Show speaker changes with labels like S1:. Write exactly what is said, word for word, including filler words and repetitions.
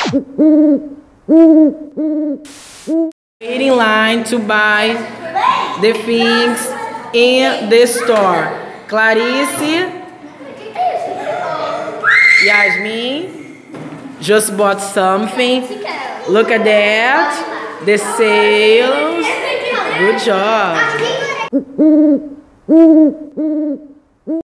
S1: Wait in line to buy the things in the store. Clarice, Yasmin just bought something. Look at that. The sales. Good job.